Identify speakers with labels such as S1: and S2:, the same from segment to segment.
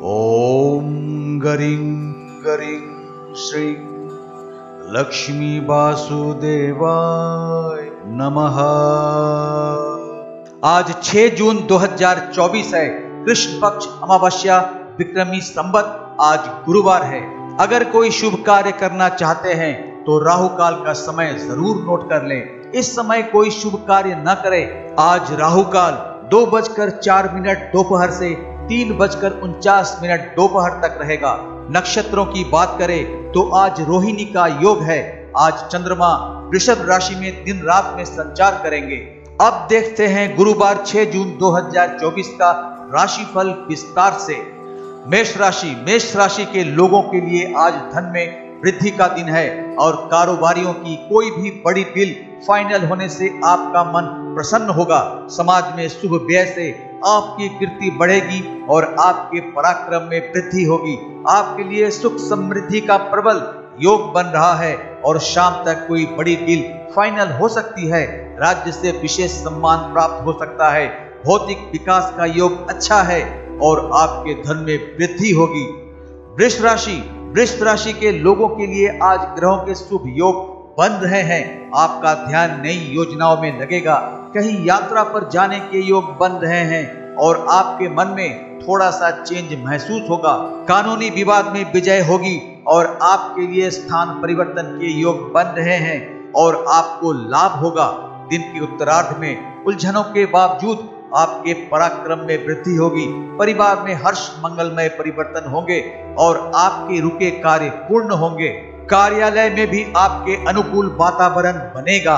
S1: ओम गरिं गरिं श्रीं लक्ष्मी वासुदेवाय नमः। आज 6 जून 2024 है, कृष्ण पक्ष अमावस्या, विक्रमी संवत। आज गुरुवार है। अगर कोई शुभ कार्य करना चाहते हैं तो राहु काल का समय जरूर नोट कर लें। इस समय कोई शुभ कार्य न करें। आज राहु काल 2:04 दोपहर से 3:49 दोपहर तक रहेगा। नक्षत्रों की बात करें तो आज रोहिणी का योग है। आज चंद्रमा वृषभ राशि में दिन रात में संचार करेंगे। अब देखते हैं गुरुवार 6 जून 2024 का राशिफल विस्तार से। मेष राशि के लोगों के लिए आज धन में वृद्धि का दिन है और कारोबारियों की कोई भी बड़ी डील फाइनल होने से आपका मन प्रसन्न होगा। समाज में शुभ व्यय से आपकी कीर्ति बढ़ेगी और आपके पराक्रम में वृद्धि होगी। आपके लिए सुख समृद्धि का प्रबल योग बन रहा है और शाम तक कोई बड़ी डील फाइनल हो सकती है। राज्य से विशेष सम्मान प्राप्त हो सकता है। भौतिक विकास का योग अच्छा है और आपके धन में वृद्धि होगी। वृष राशि के लोगों के लिए आज ग्रहों के शुभ योग बन रहे हैं। आपका ध्यान नई योजनाओं में लगेगा। कहीं यात्रा पर जाने के योग बन रहे हैं और आपके मन में थोड़ा सा चेंज महसूस होगा। कानूनी विवाद में विजय होगी और आपके लिए स्थान परिवर्तन के योग बन रहे हैं और आपको लाभ होगा। दिन के उत्तरार्ध में उलझनों के बावजूद आपके पराक्रम में वृद्धि होगी। परिवार में हर्ष मंगलमय परिवर्तन होंगे और आपके रुके कार्य पूर्ण होंगे। कार्यालय में भी आपके अनुकूल वातावरण बनेगा।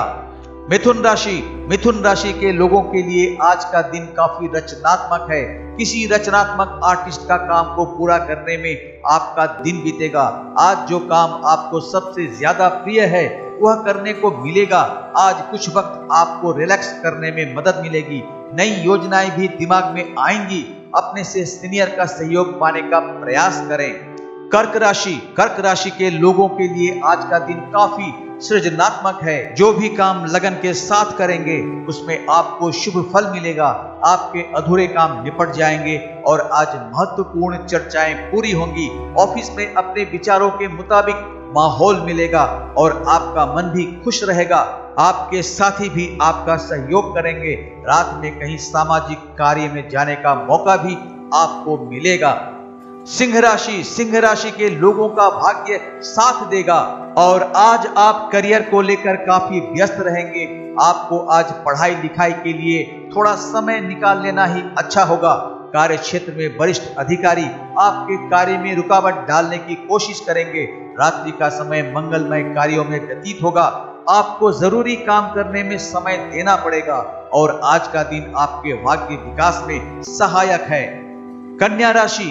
S1: मिथुन राशि के लोगों के लिए आज का दिन काफी रचनात्मक है। किसी रचनात्मक आर्टिस्ट का काम को पूरा करने में आपका दिन बीतेगा। आज जो काम आपको सबसे ज्यादा प्रिय है वह करने को मिलेगा। आज कुछ वक्त आपको रिलैक्स करने में मदद मिलेगी। नई योजनाएं भी दिमाग में आएंगी। अपने से सीनियर का सहयोग पाने का प्रयास करें। कर्क राशि के लोगों के लिए आज का दिन काफी सृजनात्मक है। जो भी काम लगन के साथ करेंगे उसमें आपको शुभ फल मिलेगा। आपके अधूरे काम निपट जाएंगे और आज महत्वपूर्ण चर्चाएं पूरी होंगी। ऑफिस में अपने विचारों के मुताबिक माहौल मिलेगा और आपका मन भी खुश रहेगा। आपके साथी भी आपका सहयोग करेंगे। रात में कहीं सामाजिक कार्य में जाने का मौका भी आपको मिलेगा। सिंह राशि के लोगों का भाग्य साथ देगा और आज आप करियर को लेकर काफी व्यस्त रहेंगे। आपको आज पढ़ाई लिखाई के लिए थोड़ा समय निकाल लेना ही अच्छा होगा। कार्य क्षेत्र में वरिष्ठ अधिकारी आपके कार्य में रुकावट डालने की कोशिश करेंगे। रात्रि का समय मंगलमय कार्यों में व्यतीत होगा। आपको जरूरी काम करने में समय देना पड़ेगा और आज का दिन आपके भाग्य विकास में सहायक है। कन्या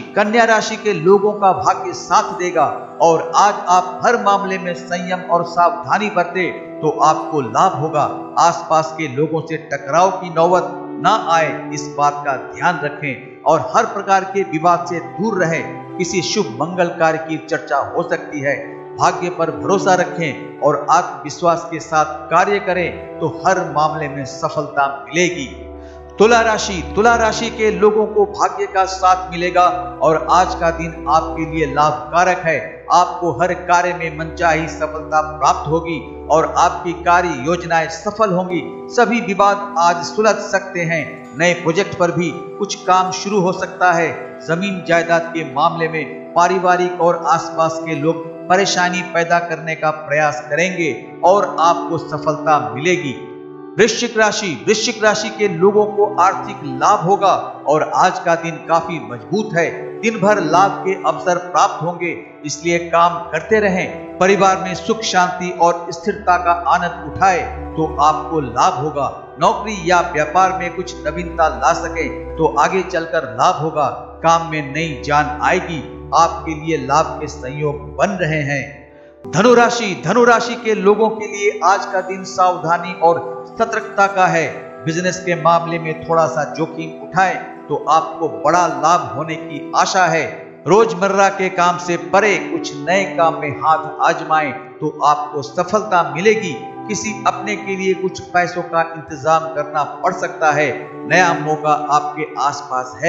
S1: राशि के लोगों का भाग्य साथ देगा और आज आप हर मामले में संयम और सावधानी बरते तो आपको लाभ होगा। आसपास के लोगों से टकराव की नौबत ना आए, इस बात का ध्यान रखें और हर प्रकार के विवाद से दूर रहें। किसी शुभ मंगल कार्य की चर्चा हो सकती है। भाग्य पर भरोसा रखें और आत्मविश्वास के साथ कार्य करें तो हर मामले में सफलता मिलेगी। तुला राशि के लोगों को भाग्य का साथ मिलेगा और आज का दिन आपके लिए लाभकारक है। आपको हर कार्य में मनचाही सफलता प्राप्त होगी और आपकी कार्य योजनाएं सफल होंगी। सभी विवाद आज सुलझ सकते हैं। नए प्रोजेक्ट पर भी कुछ काम शुरू हो सकता है। जमीन जायदाद के मामले में पारिवारिक और आसपास के लोग परेशानी पैदा करने का प्रयास करेंगे और आपको सफलता मिलेगी। वृश्चिक राशि के लोगों को आर्थिक लाभ होगा और आज का दिन काफी मजबूत है। दिन भर लाभ के अवसर प्राप्त होंगे, इसलिए काम करते रहें। परिवार में सुख शांति और स्थिरता का आनंद उठाए तो आपको लाभ होगा। नौकरी या व्यापार में कुछ नवीनता ला सके तो आगे चलकर लाभ होगा। काम में नई जान आएगी। आपके लिए लाभ के संयोग बन रहे हैं। धनु राशि के लोगों के लिए आज का दिन सावधानी और सतर्कता का है। बिजनेस के मामले में थोड़ा सा जोखिम उठाएं तो आपको बड़ा लाभ होने की आशा है। रोजमर्रा के काम से परे कुछ नए काम में हाथ आजमाएं तो आपको सफलता मिलेगी। किसी अपने के लिए कुछ पैसों का इंतजाम करना पड़ सकता है। नया मौका आपके आसपास है।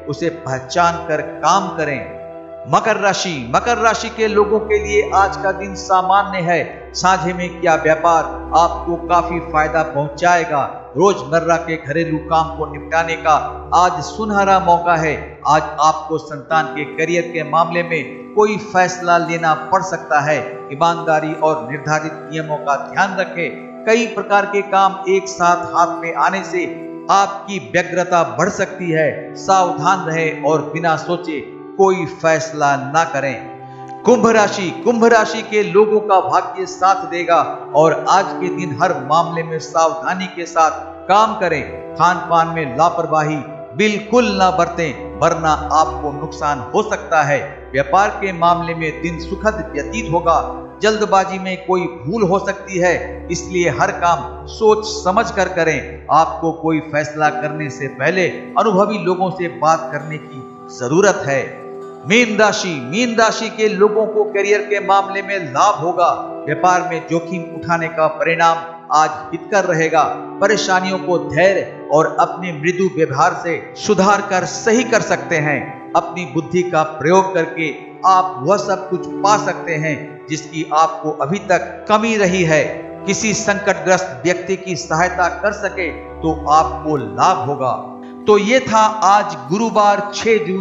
S1: उसे पहचान कर काम करें। मकर राशि के लोगों के लिए आज का दिन सामान्य है। साझे में किया व्यापार आपको काफी फायदा पहुंचाएगा। रोजमर्रा के घरेलू काम को निपटाने का आज सुनहरा मौका है। आज आपको संतान के करियर के मामले में कोई फैसला लेना पड़ सकता है। ईमानदारी और निर्धारित नियमों का ध्यान रखें। कई प्रकार के काम एक साथ हाथ में आने से आपकी व्यग्रता बढ़ सकती है। सावधान रहें और बिना सोचे कोई फैसला ना करें। कुंभ राशि के लोगों का भाग्य साथ देगा और आज के दिन हर मामले में सावधानी के साथ काम करें। खान पान में लापरवाही बिल्कुल ना बरतें, वरना आपको नुकसान हो सकता है। व्यापार के मामले में दिन सुखद व्यतीत होगा। जल्दबाजी में कोई भूल हो सकती है, इसलिए हर काम सोच समझ कर करें। आपको कोई फैसला करने से पहले अनुभवी लोगों से बात करने की जरूरत है। मीन राशि के लोगों को करियर के मामले में लाभ होगा। व्यापार में जोखिम उठाने का परिणाम आज हितकर रहेगा। परेशानियों को धैर्य और अपने मृदु व्यवहार से सुधार कर सही कर सकते हैं। अपनी बुद्धि का प्रयोग करके आप वह सब कुछ पा सकते हैं जिसकी आपको अभी तक कमी रही है। किसी संकटग्रस्त व्यक्ति की सहायता कर सके तो आपको लाभ होगा। तो ये था आज गुरुवार 6 जून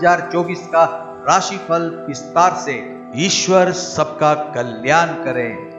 S1: 2024 का राशिफल विस्तार से। ईश्वर सबका कल्याण करें।